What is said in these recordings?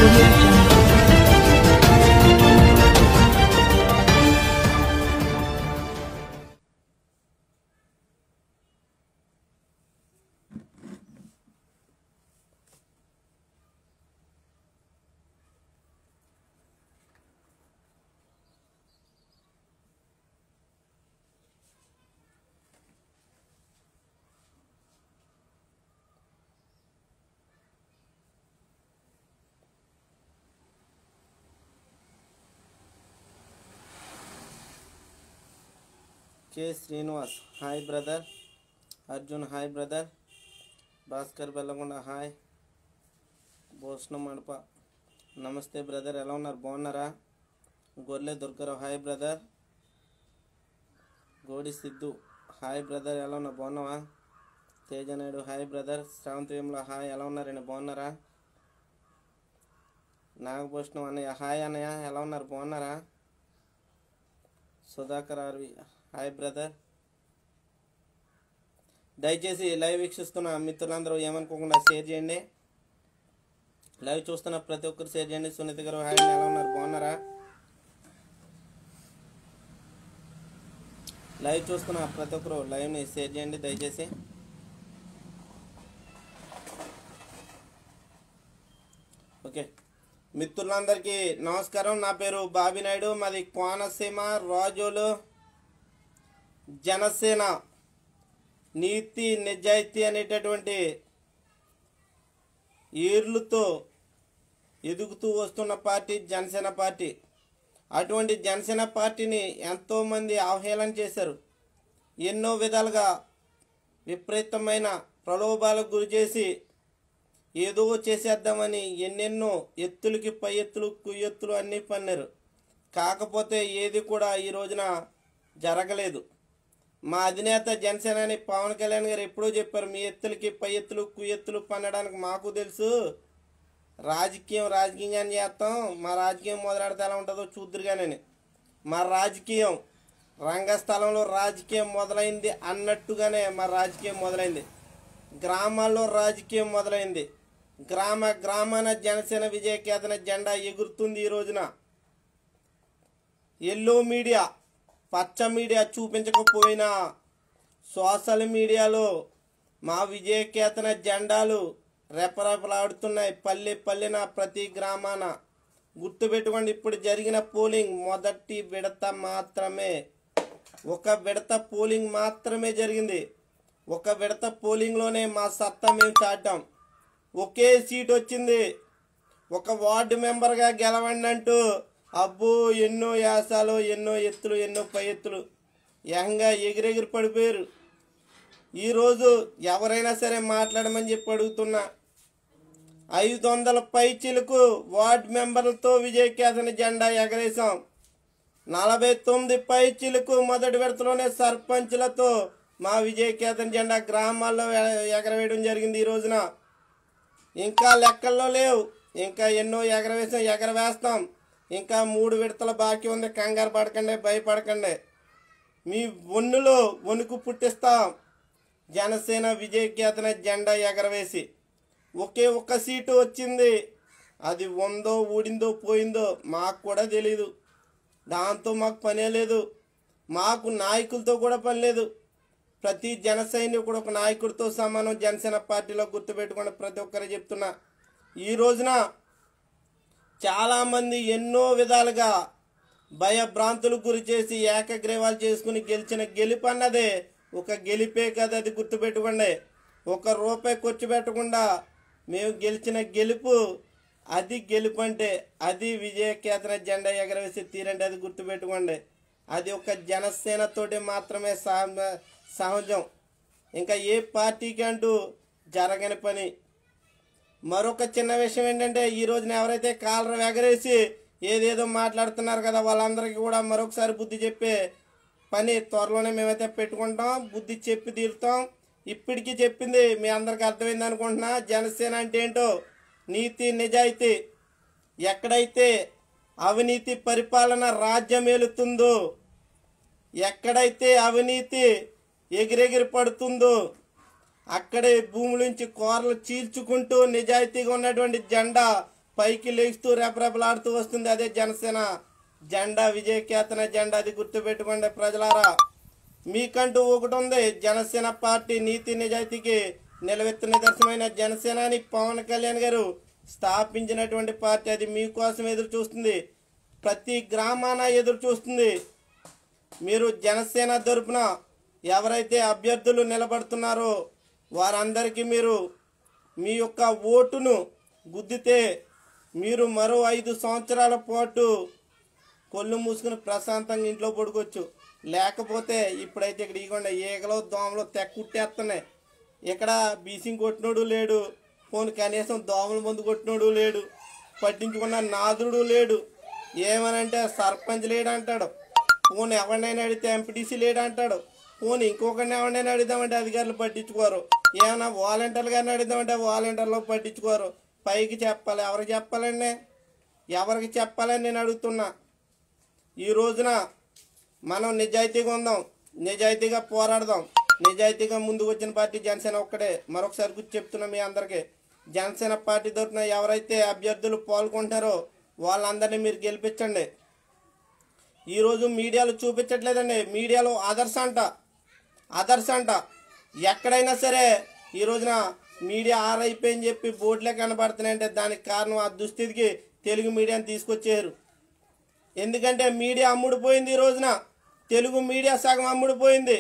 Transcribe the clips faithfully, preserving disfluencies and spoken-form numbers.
Audio Jungle. K. Srinivas, hi brother. Arjun, hi brother. Bhaskar Bellagonda, hi. Bosna Madpa, namaste brother. ఎలా ఉన్నారు, బాగున్నారా? Gorle Durgarao, hi brother. Godi Siddhu, hi brother. ఎలా ఉన్నా, బాగున్నావా? Teja Naidu, hi brother. Sravanth Vemula, hi. ఎలా ఉన్నారండి, బాగున్నారా? నాగభూషణం అన్నయ్య, హాయ్ అన్నయ్య. ఎలా ఉన్నారు, బాగున్నారా? Sudhakar RV, hi brother. దయచేసి లైవ్ వీక్షిస్తున్న మిత్రులందరూ ఏమనుకోకుండా షేర్ చేయండి. లైవ్ చూస్తున్న ప్రతి ఒక్కరు షేర్ చేయండి. సునీత గారు, హాయ్. ఎలా ఉన్నారు, బాగున్నారా? లైవ్ చూస్తున్న ప్రతి ఒక్కరు లైవ్ని షేర్ చేయండి దయచేసి. ఓకే, మిత్రులందరికీ నమస్కారం. నా పేరు బాబీ నాయుడు, మాది కోనసీమ రాజోలు. జనసేన నీతి నిజాయితీ అనేటటువంటి ఈర్లుతో ఎదుగుతూ వస్తున్న పార్టీ జనసేన పార్టీ. అటువంటి జనసేన పార్టీని ఎంతోమంది అవహేళన చేశారు. ఎన్నో విధాలుగా విపరీతమైన ప్రలోభాలకు గురి చేసి ఏదో చేసేద్దామని ఎన్నెన్నో ఎత్తులకి పై ఎత్తులు కుయ్యెత్తులు అన్నీ పన్నారు. కాకపోతే ఏది కూడా ఈ రోజున జరగలేదు. మా అధినేత జనసేనాని పవన్ కళ్యాణ్ గారు ఎప్పుడూ చెప్పారు, మీ ఎత్తులకి పై ఎత్తులు కుయ్యెత్తులు పన్నడానికి మాకు తెలుసు, రాజకీయం రాజకీయాన్ని చేస్తాం, మా రాజకీయం మొదలెడితే ఎలా ఉంటుందో చూద్దురుగానని. మా రాజకీయం రంగస్థలంలో రాజకీయం మొదలైంది అన్నట్టుగానే మా రాజకీయం మొదలైంది. గ్రామాల్లో రాజకీయం మొదలైంది. గ్రామ గ్రామాన జనసేన విజయకేతన జెండా ఎగురుతుంది. ఈ రోజున ఎల్లో మీడియా పచ్చ మీడియా చూపించకపోయినా సోషల్ మీడియాలో మా విజయకేతన జెండాలు రెపరెపలాడుతున్నాయి. పల్లె పల్లెన ప్రతి గ్రామాన. గుర్తుపెట్టుకోండి, ఇప్పుడు జరిగిన పోలింగ్ మొదటి విడత మాత్రమే. ఒక విడత పోలింగ్ మాత్రమే జరిగింది. ఒక విడత పోలింగ్లోనే మా సత్తా మేము చాటాం. ఒకే సీట్ వచ్చింది. ఒక వార్డు మెంబర్గా గెలవండి అంటూ అబ్బో ఎన్నో యాసాలు, ఎన్నో ఎత్తులు, ఎన్నో పై ఎత్తులు ఏకంగా ఎగిరెగిరి పడిపోయారు. ఈరోజు ఎవరైనా సరే మాట్లాడమని చెప్పి అడుగుతున్నా. ఐదు వందల పై చిలుకు వార్డు మెంబర్లతో విజయకేతన జెండా ఎగరేసాం. నలభై తొమ్మిది పై చిలుకు మొదటి విడతలోనే సర్పంచ్లతో మా విజయకేతన జెండా గ్రామాల్లో ఎగరవేయడం జరిగింది. ఈ రోజున ఇంకా లెక్కల్లో లేవు. ఇంకా ఎన్నో ఎగరవేసాం, ఎగరవేస్తాం. ఇంకా మూడు విడతల బాకీ ఉంది. కంగారు పడకండి, భయపడకండి. మీ ఒన్నులో వణుకు పుట్టిస్తాం. జనసేన విజయకేతన జెండా ఎగరవేసి ఒకే ఒక్క సీటు వచ్చింది. అది ఉందో ఊడిందో పోయిందో మాకు కూడా తెలీదు. దాంతో మాకు పనే లేదు. మాకు నాయకులతో కూడా పని లేదు. ప్రతి జన సైనికుడు ఒక నాయకుడితో సమానం జనసేన పార్టీలో. గుర్తుపెట్టుకోండి, ప్రతి ఒక్కరు చెప్తున్నా. ఈ రోజున చాలామంది ఎన్నో విధాలుగా భయభ్రాంతులకు గురి చేసి ఏకగ్రీవాలు చేసుకుని గెలిచిన గెలుపు అన్నదే ఒక గెలిపే కదా. అది గుర్తుపెట్టుకోండి. ఒక రూపాయి ఖర్చు పెట్టకుండా మేము గెలిచిన గెలుపు, అది గెలుపు అంటే అది విజయకేతన జెండా ఎగరవేసి తీరండి. అది గుర్తుపెట్టుకోండి. అది ఒక జనసేనతోటి మాత్రమే సహజం. ఇంకా ఏ పార్టీకి అంటూ జరగని పని. మరొక చిన్న విషయం ఏంటంటే, ఈ రోజున ఎవరైతే కాలర్ ఎగరేసి ఏదేదో మాట్లాడుతున్నారు కదా, వాళ్ళందరికీ కూడా మరొకసారి బుద్ధి చెప్పే పని త్వరలోనే మేమైతే పెట్టుకుంటాం. బుద్ధి చెప్పి తీరుతాం. ఇప్పటికీ చెప్పింది మీ అందరికి అర్థమైంది అనుకుంటున్నా. జనసేన అంటే ఏంటో, నీతి నిజాయితీ. ఎక్కడైతే అవినీతి పరిపాలన రాజ్యమేలుతుందో, ఎక్కడైతే అవినీతి ఎగిరెగిరి పడుతుందో, అక్కడే భూమి నుంచి కోరలు చీల్చుకుంటూ నిజాయితీగా ఉన్నటువంటి జెండా పైకి లేస్తూ రెపరెపలాడుతూ వస్తుంది. అదే జనసేన జెండా, విజయకేతన జెండా. అది గుర్తుపెట్టుకోండి ప్రజలారా. మీకంటూ ఒకటి ఉంది. జనసేన పార్టీ నీతి నిజాయితీకి నిలవెత్తు నిదర్శనమైన జనసేనాని పవన్ కళ్యాణ్ గారు స్థాపించినటువంటి పార్టీ. అది మీకోసం ఎదురు చూస్తుంది, ప్రతి గ్రామాన ఎదురు చూస్తుంది. మీరు జనసేన తరపున ఎవరైతే అభ్యర్థులు నిలబడుతున్నారో వారందరికీ మీరు మీ యొక్క ఓటును గుద్దితే మీరు మరో ఐదు సంవత్సరాల పాటు కొళ్ళు మూసుకుని ప్రశాంతంగా ఇంట్లో పడుకోవచ్చు. లేకపోతే ఇప్పుడైతే ఇక్కడ ఇవ్వకుండా ఈగలో దోమలు తెక్కుట్టేస్తున్నాయి. ఇక్కడ బీసింగ్ కొట్టినోడు లేడు, పోను కనీసం దోమల మందు కొట్టినోడు లేడు, పట్టించుకున్న నాదుడు లేడు. ఏమనంటే సర్పంచ్ లేడంటాడు, పోను ఎవరినైనా అడిగితే ఎంపీటీసీ లేడంటాడు, పోను ఇంకొకరిని ఎవరినైనా అడుగుదామంటే అధికారులు పట్టించుకోరు. ఏమైనా వాలంటీర్లు గారిని అడుగుదామంటే వాలంటీర్లు పట్టించుకోరు. పైకి చెప్పాలి, ఎవరికి చెప్పాలండి? ఎవరికి చెప్పాలని నేను అడుగుతున్నా. ఈ రోజున మనం నిజాయితీగా ఉందాం, నిజాయితీగా పోరాడదాం. నిజాయితీగా ముందుకు వచ్చిన పార్టీ జనసేన ఒక్కడే. మరొకసారి గుర్తు చెప్తున్నా మీ అందరికీ, జనసేన పార్టీ తరఫున ఎవరైతే అభ్యర్థులు పాల్గొంటారో వాళ్ళందరినీ మీరు గెలిపించండి. ఈరోజు మీడియాలో చూపించట్లేదండి. మీడియాలో అదర్స్ అంట అదర్స్ అంట ఎక్కడైనా సరే ఈ రోజున మీడియా ఆరైపోయిందని చెప్పి బోర్డులే కనబడుతున్నాయంటే దానికి కారణం ఆ దుస్థితికి తెలుగు మీడియాని తీసుకొచ్చారు. ఎందుకంటే మీడియా అమ్ముడుపోయింది. ఈ రోజున తెలుగు మీడియా సగం అమ్ముడుపోయింది.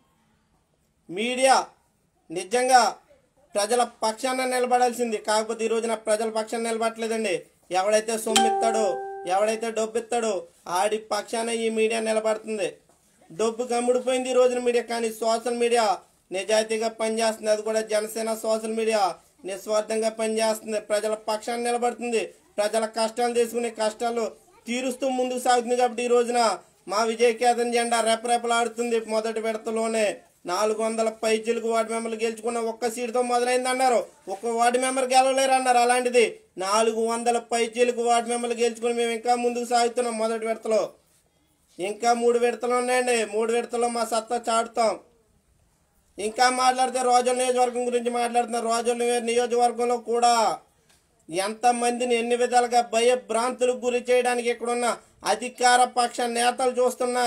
మీడియా నిజంగా ప్రజల పక్షాన నిలబడాల్సింది, కాకపోతే ఈ రోజున ప్రజల పక్షాన నిలబడట్లేదండి. ఎవడైతే సొమ్మిస్తాడో, ఎవడైతే డబ్బు ఇస్తాడో ఆడి పక్షాన ఈ మీడియా నిలబడుతుంది. డబ్బుకి అమ్ముడిపోయింది ఈ రోజున మీడియా. కానీ సోషల్ మీడియా నిజాయితీగా పనిచేస్తుంది. అది కూడా జనసేన సోషల్ మీడియా నిస్వార్థంగా పనిచేస్తుంది, ప్రజల పక్షాన నిలబడుతుంది, ప్రజల కష్టాలు తీసుకునే కష్టాలు తీరుస్తూ ముందుకు సాగుతుంది. కాబట్టి ఈ రోజున మా విజయకేతన్ జెండా రెపరెపలాడుతుంది. మొదటి విడతలోనే నాలుగు వందల పైచీలకు వార్డు మెంబర్లు గెలుచుకున్న ఒక్క సీటుతో మొదలైంది అన్నారు. ఒక్క వార్డు మెంబర్ గెలవలేరు అన్నారు. అలాంటిది నాలుగు వందల పైచీలకు వార్డు మెంబర్లు గెలుచుకుని మేము ఇంకా ముందుకు సాగుతున్నాం. మొదటి విడతలో ఇంకా మూడు విడతలు ఉన్నాయండి. మూడు విడతలో మా సత్తా చాటుతాం. ఇంకా మాట్లాడితే రోజుల నియోజకవర్గం గురించి మాట్లాడుతున్నారు. రోజుల నియోజకవర్గంలో కూడా ఎంతమందిని ఎన్ని విధాలుగా భయభ్రాంతులకు గురి చేయడానికి ఇక్కడున్న అధికార పక్ష నేతలు చూస్తున్నా,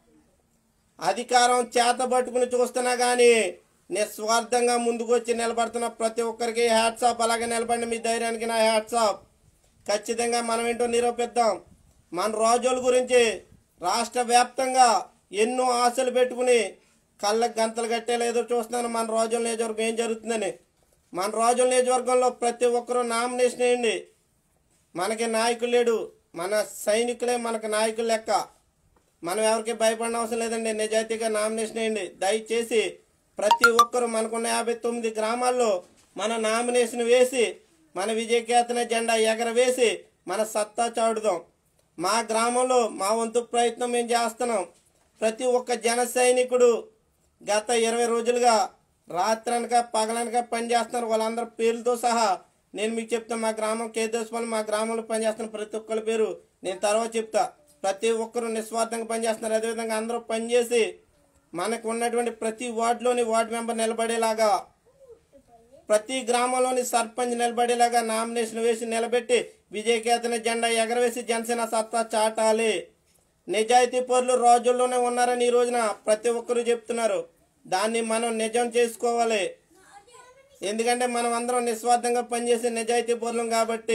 అధికారం చేత పట్టుకుని చూస్తున్నా కానీ నిస్వార్థంగా ముందుకు వచ్చి నిలబడుతున్న ప్రతి ఒక్కరికి హ్యాట్సాప్. అలాగే నిలబడి మీ ధైర్యానికి నా హ్యాట్సాప్. ఖచ్చితంగా మనం ఏంటో నిరూపిద్దాం. మన రోజుల గురించి రాష్ట్ర వ్యాప్తంగా ఎన్నో ఆశలు పెట్టుకుని కళ్ళకు గంతలు కట్టేలా ఎదురు చూస్తున్నాను. మన రోజుల నియోజకవర్గం ఏం జరుగుతుందని. మన రోజుల నియోజకవర్గంలో ప్రతి ఒక్కరూ నామినేషన్ వేయండి. మనకి నాయకులు లేడు, మన సైనికులే మనకు నాయకులు లెక్క. మనం ఎవరికి భయపడిన అవసరం లేదండి. నిజాయితీగా నామినేషన్ వేయండి దయచేసి. ప్రతి ఒక్కరు మనకున్న యాభై తొమ్మిది గ్రామాల్లో మన నామినేషన్ వేసి మన విజయకేతన జెండా ఎగరవేసి మన సత్తా చాటుదాం. మా గ్రామంలో మా వంతు ప్రయత్నం మేము చేస్తున్నాం. ప్రతి ఒక్క జన సైనికుడు గత ఇరవై రోజులుగా రాత్రనక పగలనక పనిచేస్తున్నారు. వాళ్ళందరి పేర్లతో సహా నేను మీకు చెప్తాను. మా గ్రామం కేదేశ్వరం, మా గ్రామంలో పనిచేస్తున్న ప్రతి ఒక్కరి పేరు నేను తర్వాత చెప్తా. ప్రతి ఒక్కరు నిస్వార్థంగా పనిచేస్తున్నారు. అదేవిధంగా అందరూ పనిచేసి మనకు ఉన్నటువంటి ప్రతి వార్డులోని వార్డు మెంబర్ నిలబడేలాగా, ప్రతి గ్రామంలోని సర్పంచ్ నిలబడేలాగా నామినేషన్ వేసి నిలబెట్టి విజయకేతన జెండా ఎగరవేసి జనసేన సత్తా చాటాలి. నిజాయితీ పరులు రోజుల్లోనే ఉన్నారని ఈ రోజున ప్రతి ఒక్కరూ చెప్తున్నారు. దాన్ని మనం నిజం చేసుకోవాలి. ఎందుకంటే మనం అందరం నిస్వార్థంగా పనిచేసే నిజాయితీ పరులం కాబట్టి.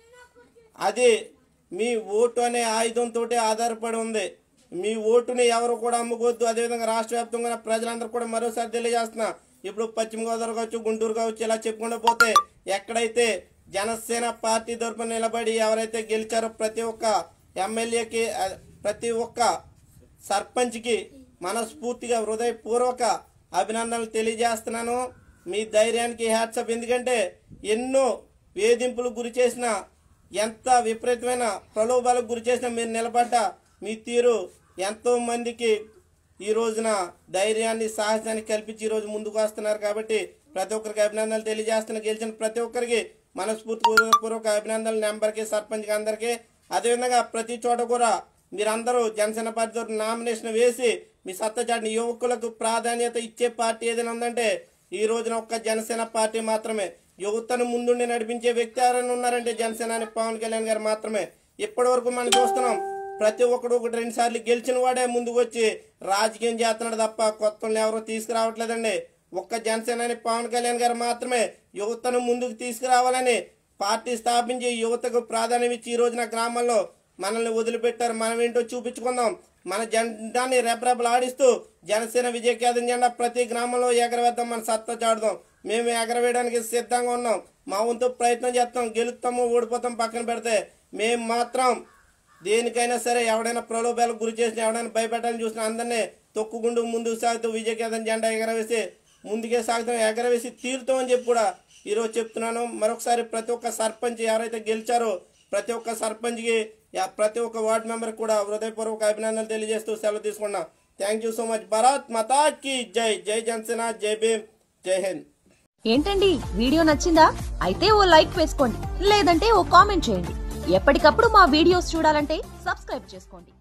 అది మీ ఓటు అనే ఆయుధంతో ఆధారపడి ఉంది. మీ ఓటుని ఎవరు కూడా అమ్ముకోవద్దు. అదేవిధంగా రాష్ట్ర వ్యాప్తంగా ప్రజలందరూ కూడా మరోసారి తెలియజేస్తున్నా. ఇప్పుడు పశ్చిమ గోదావరి కావచ్చు, గుంటూరు కావచ్చు, ఇలా చెప్పుకుంటూ పోతే ఎక్కడైతే జనసేన పార్టీ తరపున నిలబడి ఎవరైతే గెలిచారో ప్రతి ఒక్క ఎమ్మెల్యేకి, ప్రతి ఒక్క సర్పంచ్కి మనస్ఫూర్తిగా హృదయపూర్వక అభినందనలు తెలియజేస్తున్నాను. మీ ధైర్యానికి హ్యాట్సప్. ఎందుకంటే ఎన్నో వేధింపులకు గురి చేసిన, ఎంత విపరీతమైన ప్రలోభాలకు గురి చేసిన మీరు నిలబడ్డ మీ తీరు ఎంతో మందికి ఈ రోజున ధైర్యాన్ని, సాహసాన్ని కల్పించి ఈ రోజు ముందుకు వస్తున్నారు. కాబట్టి ప్రతి ఒక్కరికి అభినందనలు తెలియజేస్తున్నా. గెలిచిన ప్రతి ఒక్కరికి మనస్ఫూర్తిపూర్వక అభినందనలు, నెంబర్కి, సర్పంచ్కి అందరికీ. అదేవిధంగా ప్రతి చోట కూడా మీరందరూ జనసేన పార్టీ తరఫున నామినేషన్ వేసి మీ సత్తా చాటిన యువకులకు ప్రాధాన్యత ఇచ్చే పార్టీ ఏదైనా ఉందంటే ఈ రోజున ఒక్క జనసేన పార్టీ మాత్రమే. యువతను ముందుండి నడిపించే వ్యక్తి ఎవరైనా ఉన్నారంటే జనసేనాని పవన్ కళ్యాణ్ గారు మాత్రమే. ఇప్పటి వరకు మనం చూస్తున్నాం ప్రతి ఒక్కడు ఒకటి రెండు సార్లు గెలిచిన వాడే ముందుకు వచ్చి రాజకీయం చేస్తున్నాడు తప్ప కొత్త ఎవరు తీసుకురావట్లేదండి. ఒక్క జనసేనాని పవన్ కళ్యాణ్ గారు మాత్రమే యువతను ముందుకు తీసుకురావాలని పార్టీ స్థాపించి యువతకు ప్రాధాన్యం ఇచ్చి ఈ రోజున గ్రామాల్లో మనల్ని వదిలిపెట్టారు. మనం ఏంటో చూపించుకుందాం. మన జెండాని రెపరెపలాడిస్తూ జనసేన విజయకేతన జెండా ప్రతి గ్రామంలో ఎగరవేద్దాం. మన సత్తా చాడుదాం. మేము ఎగరవేయడానికి సిద్ధంగా ఉన్నాం. మా వంతు ప్రయత్నం చేస్తాం. గెలుస్తాము ఓడిపోతాం పక్కన పెడితే మేము మాత్రం దేనికైనా సరే ఎవడైనా ప్రలోభాలకు గురి చేసిన ఎవడైనా భయపెట్టాలని చూసిన అందరినీ తొక్కుకుంటూ ముందుకు సాగుతూ విజయకేతన జెండా ఎగరవేసి ముందుకే సాగుతాం, ఎగరవేసి తీరుతామని చెప్పి కూడా ఈరోజు చెప్తున్నాను. మరొకసారి ప్రతి ఒక్క సర్పంచ్ ఎవరైతే గెలిచారో ప్రతి ఒక్క సర్పంచ్కి ప్రతి ఒక్క వార్డు మెంబర్ కూడా హృదయపూర్వక అభినందనలు తెలియజేస్తూ సెలవు తీసుకున్నాం. Thank you so much. Bharat Mata కీ జై. జై జనసేన, జై భీమ్, జై హింద్. ఏంటండి వీడియో నచ్చిందా? అయితే ఓ లైక్ వేసుకోండి, లేదంటే ఓ కామెంట్ చేయండి. ఎప్పటికప్పుడు మా వీడియోస్ చూడాలంటే సబ్స్క్రైబ్ చేసుకోండి.